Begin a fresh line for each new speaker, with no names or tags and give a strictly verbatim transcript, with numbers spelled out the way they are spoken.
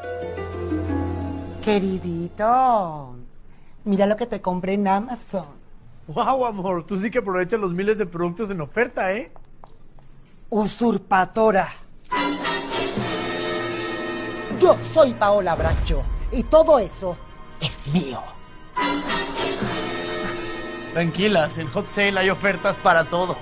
Queridito, mira lo que te compré en Amazon.
Wow, amor, tú sí que aprovechas los miles de productos en oferta, ¿eh?
Usurpadora. Yo soy Paola Bracho y todo eso es mío.
Tranquilas, en Hot Sale hay ofertas para todos.